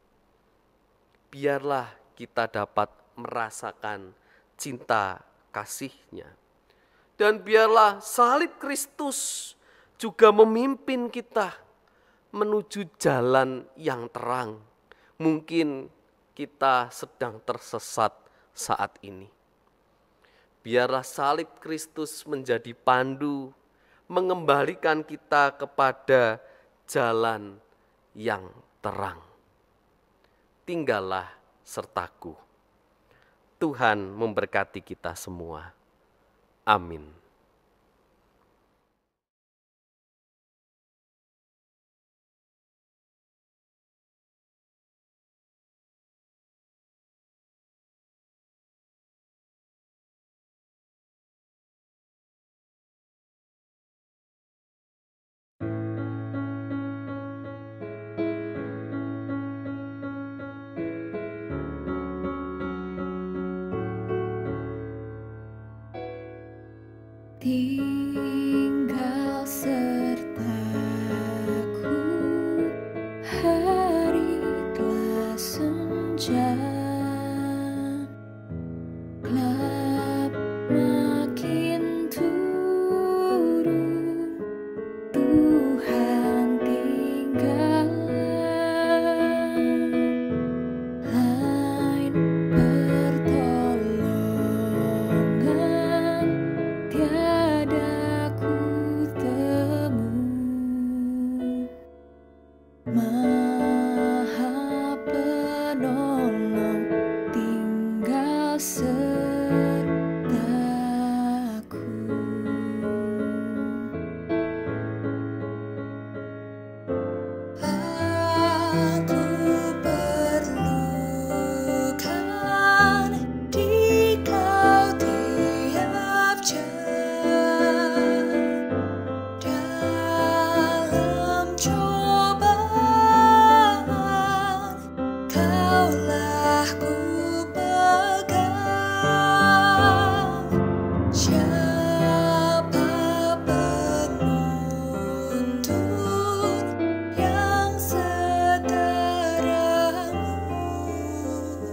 biarlah kita dapat merasakan cinta kasih-Nya. Dan biarlah salib Kristus juga memimpin kita menuju jalan yang terang. Mungkin kita sedang tersesat saat ini. Biarlah salib Kristus menjadi pandu, mengembalikan kita kepada jalan yang terang. Tinggallah sertaku. Tuhan memberkati kita semua. Amin. Tinggal sertaku, hari telah senja, gelap makin turun, Tuhan tinggal, lain pertolongan tiada ku temu. Maha penolong tinggal sertaku. Aku perlukan Dikau tiap jam dalam cobaan, Kaulah ku pegang. Siapa penuntun yang seterangmu,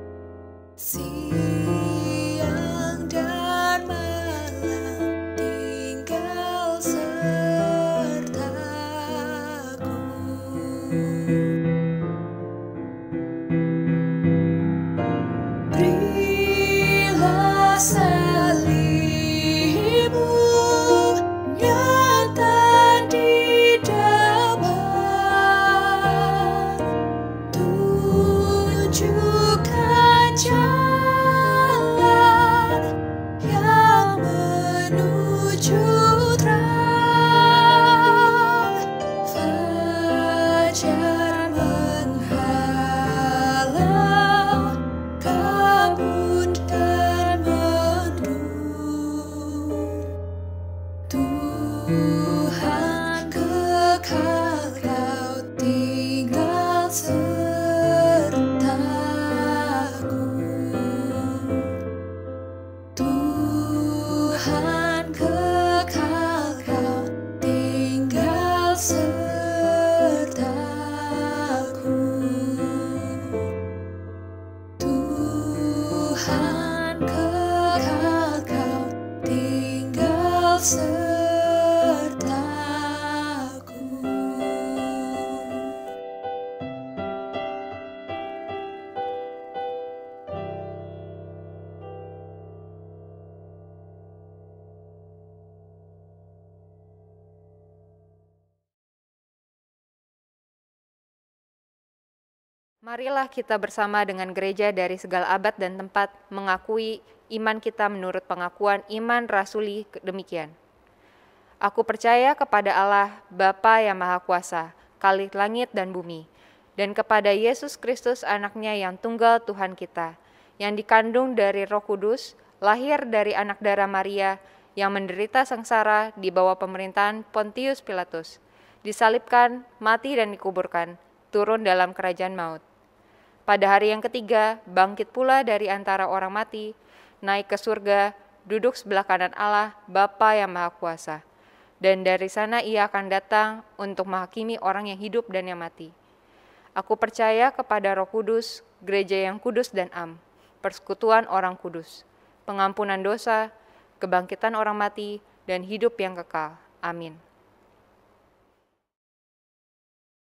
siang dan malam tinggal sertaku. Berilah salibmu nyata di depan, tunjukkan jalan yang menuju terang. Fajar menghalau kabut dan mendung, Tuhan kekal Kau tinggal sertaku. Tuhan kekal Kau tinggal sertaku. Tuhan kekal Kau tinggal sertaku. Marilah kita bersama dengan gereja dari segala abad dan tempat mengakui iman kita menurut pengakuan iman rasuli demikian. Aku percaya kepada Allah, Bapa yang Maha Kuasa, Khalik langit dan bumi, dan kepada Yesus Kristus anaknya yang tunggal Tuhan kita, yang dikandung dari Roh Kudus, lahir dari anak darah Maria, yang menderita sengsara di bawah pemerintahan Pontius Pilatus, disalibkan, mati dan dikuburkan, turun dalam kerajaan maut. Pada hari yang ketiga, bangkit pula dari antara orang mati, naik ke surga, duduk sebelah kanan Allah, Bapa yang Maha Kuasa. Dan dari sana ia akan datang untuk menghakimi orang yang hidup dan yang mati. Aku percaya kepada Roh Kudus, gereja yang kudus dan am, persekutuan orang kudus, pengampunan dosa, kebangkitan orang mati, dan hidup yang kekal. Amin.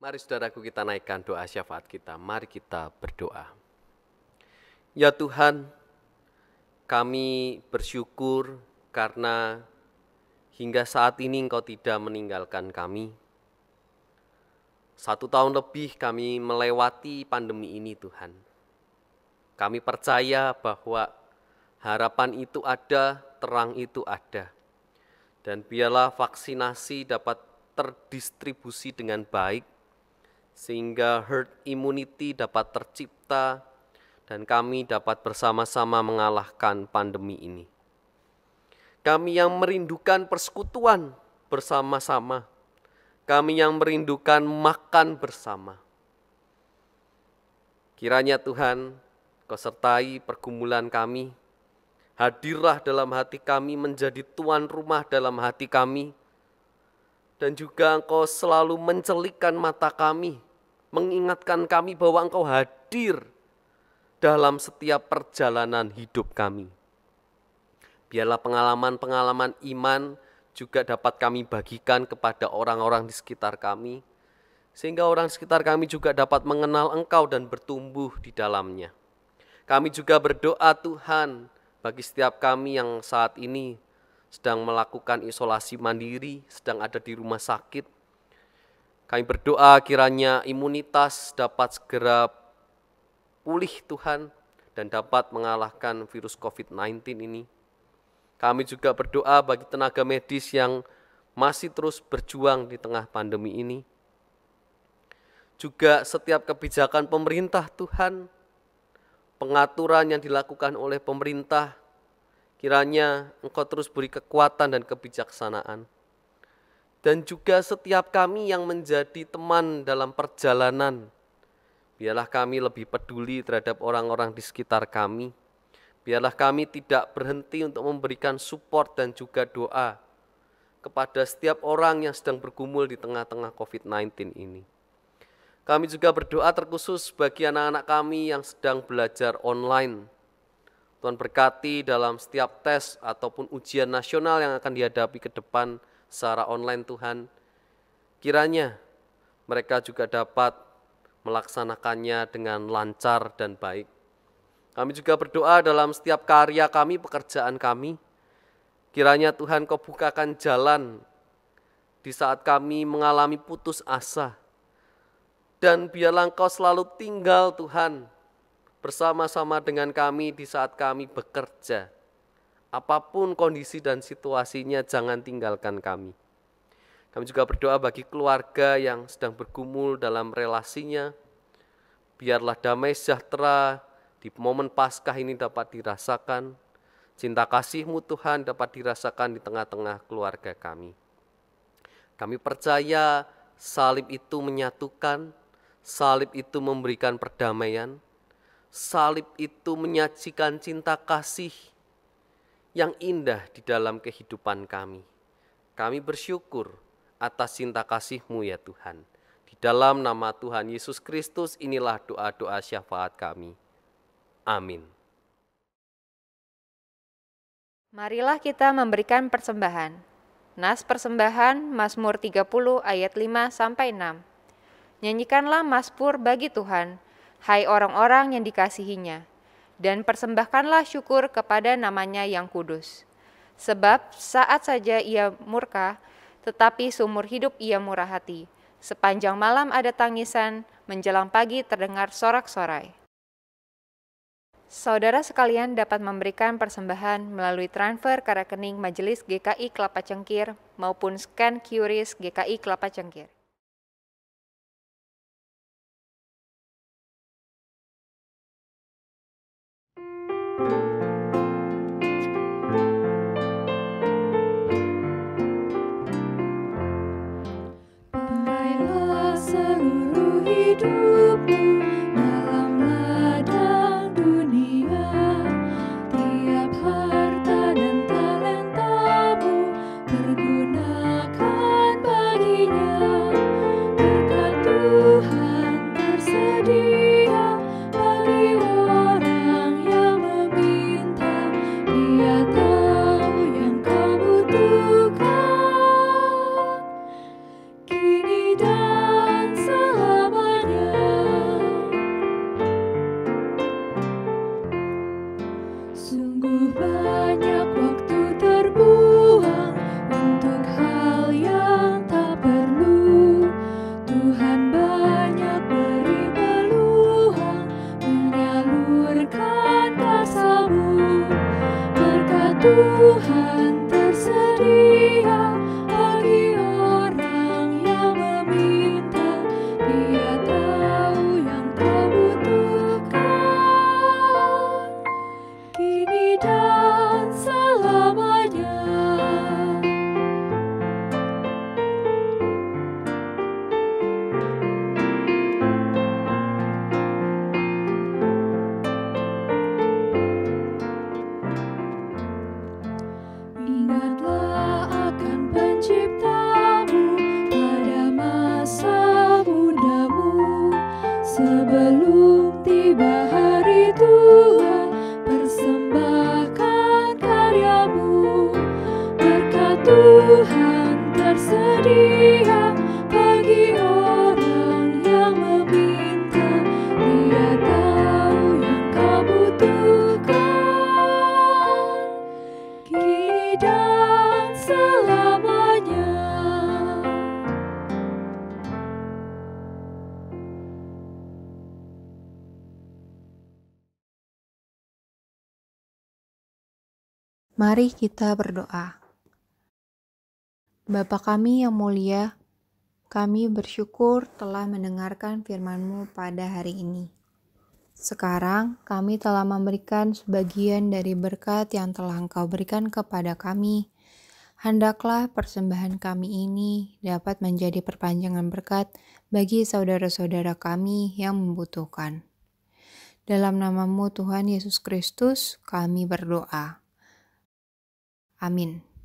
Mari saudaraku kita naikkan doa syafaat kita. Mari kita berdoa. Ya Tuhan, kami bersyukur karena hingga saat ini Engkau tidak meninggalkan kami. Satu tahun lebih kami melewati pandemi ini Tuhan. Kami percaya bahwa harapan itu ada, terang itu ada. Dan biarlah vaksinasi dapat terdistribusi dengan baik, sehingga herd immunity dapat tercipta dan kami dapat bersama-sama mengalahkan pandemi ini. Kami yang merindukan persekutuan bersama-sama, kami yang merindukan makan bersama. Kiranya Tuhan, Kau sertai pergumulan kami, hadirlah dalam hati kami, menjadi tuan rumah dalam hati kami, dan juga Engkau selalu mencelikkan mata kami, mengingatkan kami bahwa Engkau hadir dalam setiap perjalanan hidup kami. Biarlah pengalaman-pengalaman iman juga dapat kami bagikan kepada orang-orang di sekitar kami, sehingga orang di sekitar kami juga dapat mengenal Engkau dan bertumbuh di dalamnya. Kami juga berdoa Tuhan bagi setiap kami yang saat ini sedang melakukan isolasi mandiri, sedang ada di rumah sakit. Kami berdoa kiranya imunitas dapat segera pulih Tuhan dan dapat mengalahkan virus covid sembilan belas ini. Kami juga berdoa bagi tenaga medis yang masih terus berjuang di tengah pandemi ini. Juga setiap kebijakan pemerintah Tuhan, pengaturan yang dilakukan oleh pemerintah, kiranya Engkau terus beri kekuatan dan kebijaksanaan. Dan juga setiap kami yang menjadi teman dalam perjalanan, biarlah kami lebih peduli terhadap orang-orang di sekitar kami. Biarlah kami tidak berhenti untuk memberikan support dan juga doa kepada setiap orang yang sedang bergumul di tengah-tengah covid sembilan belas ini. Kami juga berdoa terkhusus bagi anak-anak kami yang sedang belajar online. Tuhan berkati dalam setiap tes ataupun ujian nasional yang akan dihadapi ke depan secara online Tuhan. Kiranya mereka juga dapat melaksanakannya dengan lancar dan baik. Kami juga berdoa dalam setiap karya kami, pekerjaan kami. Kiranya Tuhan Kau bukakan jalan di saat kami mengalami putus asa. Dan biarlah Engkau selalu tinggal Tuhan bersama-sama dengan kami di saat kami bekerja. Apapun kondisi dan situasinya, jangan tinggalkan kami. Kami juga berdoa bagi keluarga yang sedang bergumul dalam relasinya. Biarlah damai sejahtera di momen Paskah ini dapat dirasakan. Cinta kasih-Mu Tuhan dapat dirasakan di tengah-tengah keluarga kami. Kami percaya salib itu menyatukan, salib itu memberikan perdamaian, salib itu menyajikan cinta kasih yang indah di dalam kehidupan kami. Kami bersyukur atas cinta kasih-Mu ya Tuhan. Di dalam nama Tuhan Yesus Kristus inilah doa-doa syafaat kami. Amin. Marilah kita memberikan persembahan. Nas persembahan Mazmur tiga puluh ayat lima sampai enam. Nyanyikanlah mazmur bagi Tuhan, hai orang-orang yang dikasihinya, dan persembahkanlah syukur kepada namanya yang kudus. Sebab saat saja ia murka, tetapi seumur hidup ia murah hati. Sepanjang malam ada tangisan, menjelang pagi terdengar sorak-sorai. Saudara sekalian dapat memberikan persembahan melalui transfer ke rekening Majelis G K I Kelapa Cengkir maupun scan Q R I S G K I Kelapa Cengkir. Pakailah seluruh hidupmu dalam ladang dunia, tiap harta dan talentamu pergunakan baginya. Tuhan tersedia bagi orang yang meminta. Dia tahu yang kau butuhkan, kini dan selamanya. Ingatlah akan Penciptamu pada masa mudamu, sebelum tiba hari tua, persembahkan karyamu. Berkat Tuhan tersedia bagi orang yang meminta. Dia tahu yang kau butuhkan, kini dan selamanya. Mari kita berdoa. Bapa kami yang mulia, kami bersyukur telah mendengarkan firman-Mu pada hari ini. Sekarang kami telah memberikan sebagian dari berkat yang telah Engkau berikan kepada kami. Hendaklah persembahan kami ini dapat menjadi perpanjangan berkat bagi saudara-saudara kami yang membutuhkan. Dalam nama-Mu Tuhan Yesus Kristus, kami berdoa. Amin.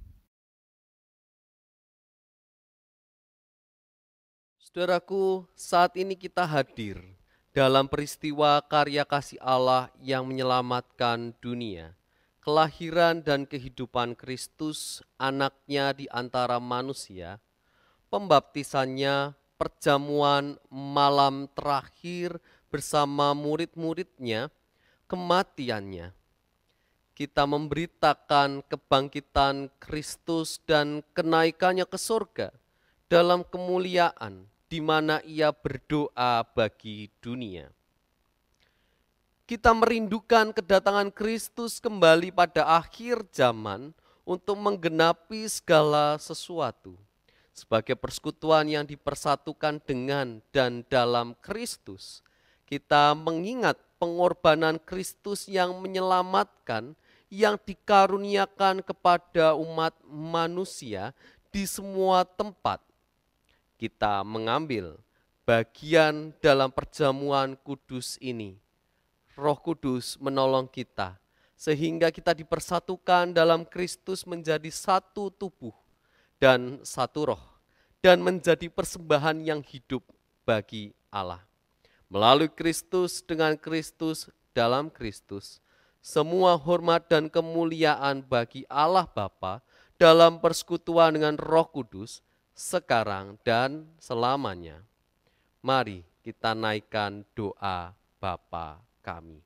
Saudaraku, saat ini kita hadir dalam peristiwa karya kasih Allah yang menyelamatkan dunia, kelahiran dan kehidupan Kristus, anaknya di antara manusia, pembaptisannya, perjamuan malam terakhir bersama murid-muridnya, kematiannya. Kita memberitakan kebangkitan Kristus dan kenaikannya ke surga dalam kemuliaan di mana ia berdoa bagi dunia. Kita merindukan kedatangan Kristus kembali pada akhir zaman untuk menggenapi segala sesuatu sebagai persekutuan yang dipersatukan dengan dan dalam Kristus. Kita mengingat pengorbanan Kristus yang menyelamatkan, yang dikaruniakan kepada umat manusia di semua tempat. Kita mengambil bagian dalam perjamuan kudus ini. Roh Kudus menolong kita sehingga kita dipersatukan dalam Kristus menjadi satu tubuh dan satu roh dan menjadi persembahan yang hidup bagi Allah. Melalui Kristus, dengan Kristus, dalam Kristus, semua hormat dan kemuliaan bagi Allah Bapa dalam persekutuan dengan Roh Kudus sekarang dan selamanya. Mari kita naikkan doa Bapa kami.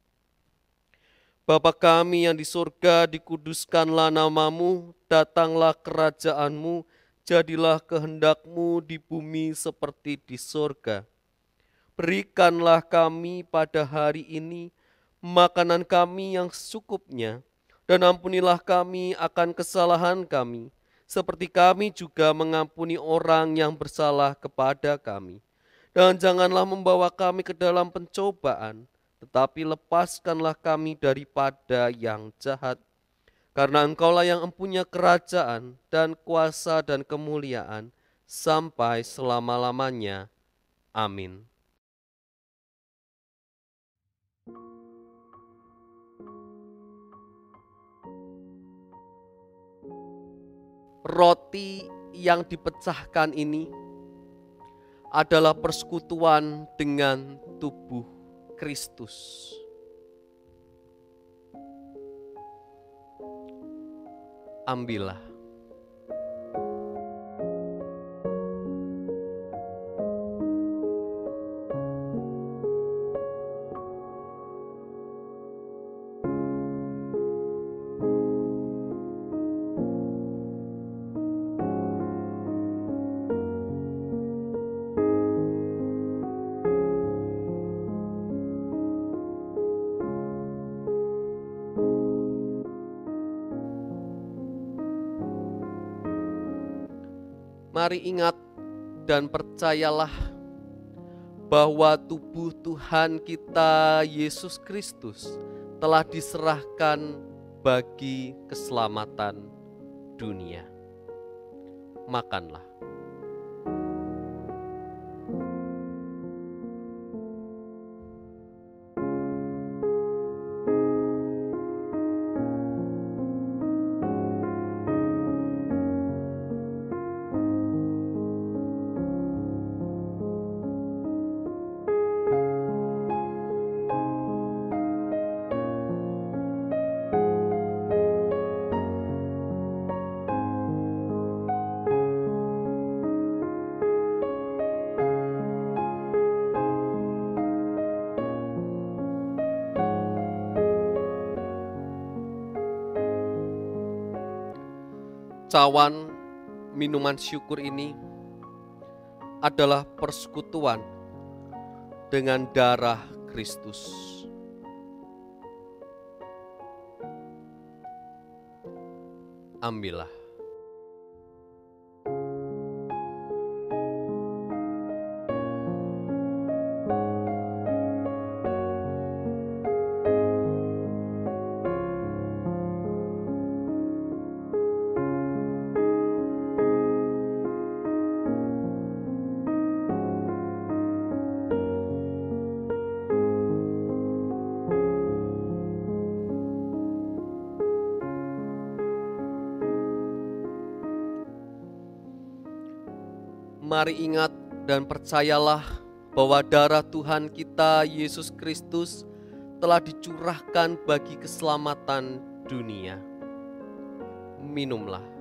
Bapa kami yang di surga, dikuduskanlah namamu, datanglah kerajaanmu, jadilah kehendakmu di bumi seperti di surga. Berikanlah kami pada hari ini makanan kami yang secukupnya, dan ampunilah kami akan kesalahan kami, seperti kami juga mengampuni orang yang bersalah kepada kami. Dan janganlah membawa kami ke dalam pencobaan, tetapi lepaskanlah kami daripada yang jahat. Karena Engkaulah yang empunya kerajaan dan kuasa dan kemuliaan sampai selama-lamanya. Amin. Roti yang dipecahkan ini adalah persekutuan dengan tubuh Kristus. Ambillah. Mari ingat dan percayalah bahwa tubuh Tuhan kita Yesus Kristus telah diserahkan bagi keselamatan dunia. Makanlah. Cawan minuman syukur ini adalah persekutuan dengan darah Kristus. Ambillah. Mari ingat dan percayalah bahwa darah Tuhan kita Yesus Kristus telah dicurahkan bagi keselamatan dunia. Minumlah.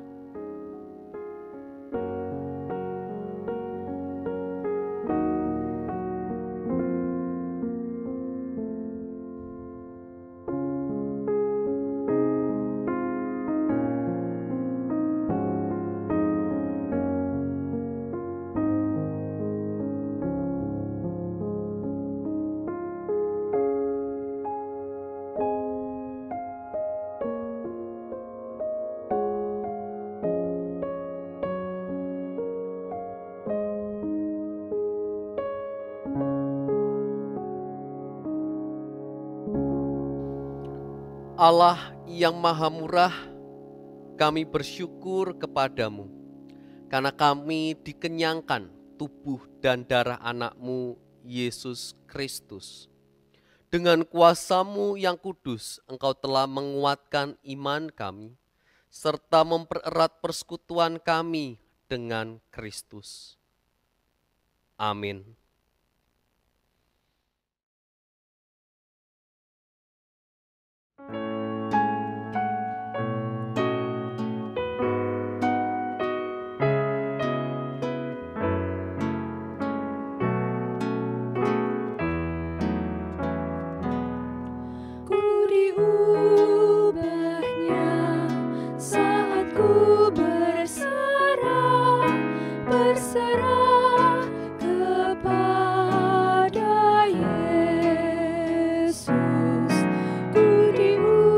Allah yang Maha Murah, kami bersyukur kepadamu karena kami dikenyangkan tubuh dan darah anak-Mu Yesus Kristus. Dengan kuasa-Mu yang kudus, Engkau telah menguatkan iman kami serta mempererat persekutuan kami dengan Kristus. Amin. Berserah kepada Yesus, ku diubahnya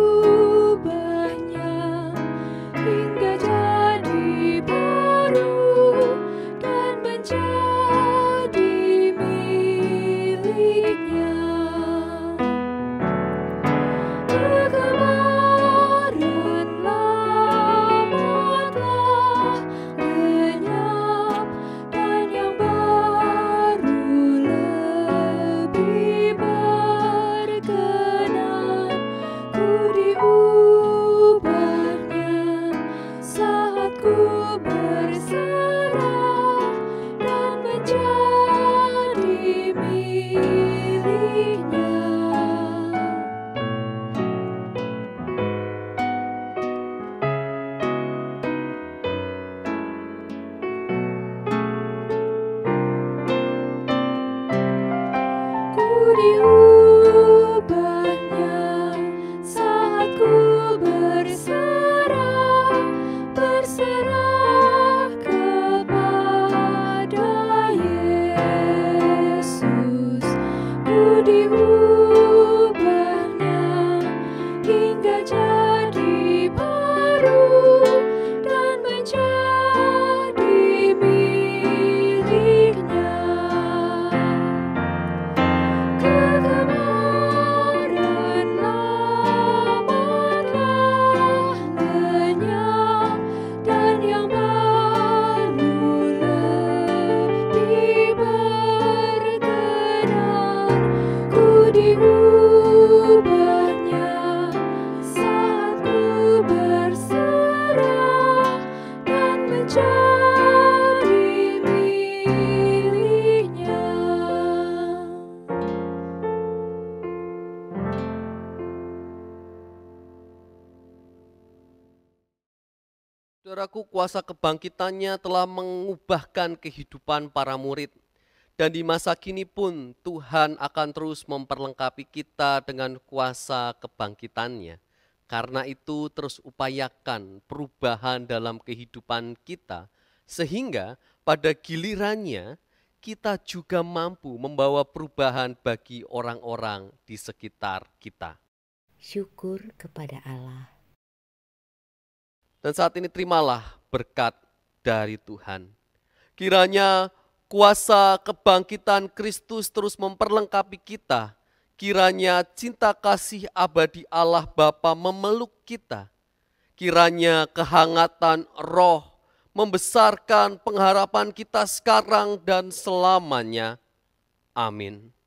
Saudaraku, kuasa kebangkitannya telah mengubahkan kehidupan para murid. Dan di masa kini pun Tuhan akan terus memperlengkapi kita dengan kuasa kebangkitannya. Karena itu terus upayakan perubahan dalam kehidupan kita. Sehingga pada gilirannya kita juga mampu membawa perubahan bagi orang-orang di sekitar kita. Syukur kepada Allah. Dan saat ini terimalah berkat dari Tuhan. Kiranya kuasa kebangkitan Kristus terus memperlengkapi kita. Kiranya cinta kasih abadi Allah Bapa memeluk kita. Kiranya kehangatan roh membesarkan pengharapan kita sekarang dan selamanya. Amin.